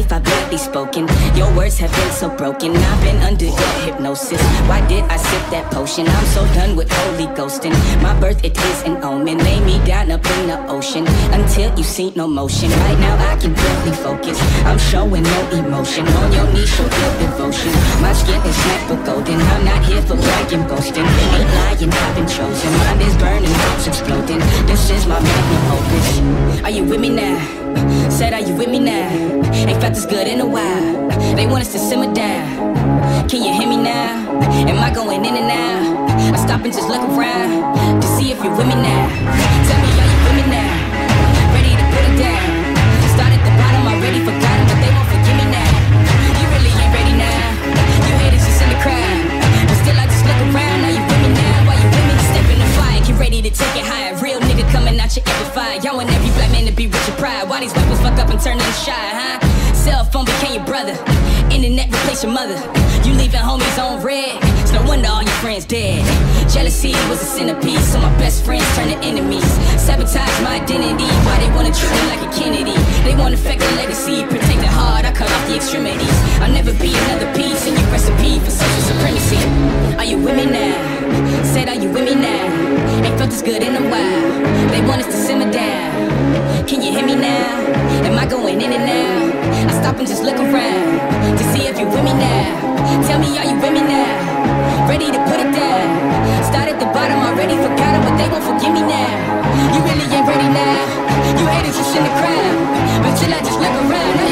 if I barely spoken. Your words have been so broken, I've been under your hypnosis. Why did I sip that potion? I'm so done with holy ghosting. My birth, it is an omen. Lay me down up in the ocean until you see no motion. Right now I can barely focus, I'm showing no emotion. On your knees, show your devotion. My skin is black but golden, I'm not here for bragging, boasting. Ain't lying, I've been chosen. Mind is burning, heart's exploding. This is my magnum opus. Are you with me now? Said, are you with me now? Ain't felt this good in a while. They want us to simmer down. Can you hear me now? Am I going in and out? I stop and just look around to see if you're with me now. Tell me, are you with me now? Ready to put it down. Start at the bottom, already forgotten, but they won't forgive me now. You really ain't ready now. You haters just in the crowd, but still I just look around. Are you with me now? Are you with me? Step in the fire, get ready to take it higher. Real nigga coming out your amplifier. Y'all want every black man to be rich and proud. Why these weapons fuck up and turn them shy, huh? Cell phone became your brother, internet replaced your mother. You leaving homies on red, it's no wonder all your friends dead. Jealousy was a centerpiece, so my best friends turned to enemies. Sabotage my identity, why they wanna treat me like a Kennedy? They wanna affect the legacy, protect the heart, I cut off the extremities. I'll never be another piece in your recipe for social supremacy. Are you with me now? Said, are you with me now? Ain't felt this good in a while. They want us to simmer down. Can you hear me now? Am I going in and out? I stop and just look around to see if you're with me now. Tell me, are you with me now? Ready to put it down. Start at the bottom, already forgotten, but they won't forgive me now. You really ain't ready now. You haters just in the crowd, but till I just look around.